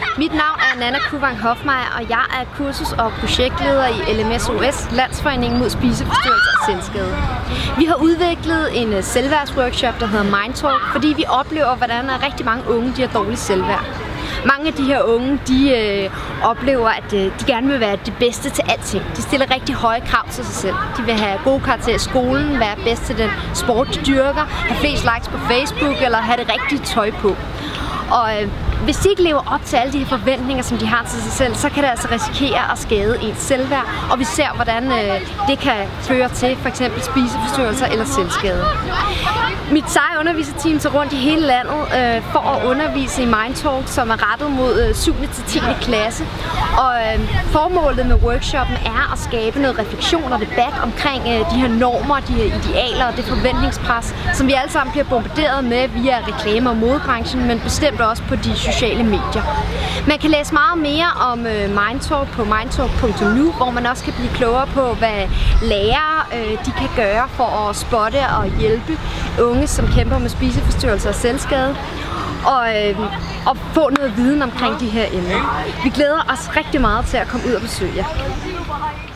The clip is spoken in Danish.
Mit navn er Nana Kuvang Hofmeier, og jeg er kursus- og projektleder i LMSOS, Landsforeningen mod spiseforstyrrelser og selvskade. Vi har udviklet en selvværdsworkshop, der hedder Mindtalk, fordi vi oplever, hvordan rigtig mange unge har dårligt selvværd. Mange af de her unge, de oplever, at de gerne vil være det bedste til alting. De stiller rigtig høje krav til sig selv. De vil have gode karakterer i skolen, være bedst til den sport, de dyrker, have flest likes på Facebook eller have det rigtige tøj på. Og hvis de ikke lever op til alle de her forventninger, som de har til sig selv, så kan det altså risikere at skade ens selvværd. Og vi ser, hvordan det kan føre til f.eks. spiseforstyrrelser eller selvskade. Mit seje underviserteam tager rundt i hele landet for at undervise i Mindtalk, som er rettet mod 7. til 10. klasse. Og formålet med workshoppen er at skabe noget refleksion og debat omkring de her normer, de her idealer og det forventningspres, som vi alle sammen bliver bombarderet med via reklamer og modebranchen, men bestemt også på de sociale medier. Man kan læse meget mere om Mindtalk på mindtalk.nu, hvor man også kan blive klogere på, hvad lærere de kan gøre for at spotte og hjælpe unge, som kæmper med spiseforstyrrelser og selvskade, og få noget viden omkring de her emner. Vi glæder os rigtig meget til at komme ud og besøge jer.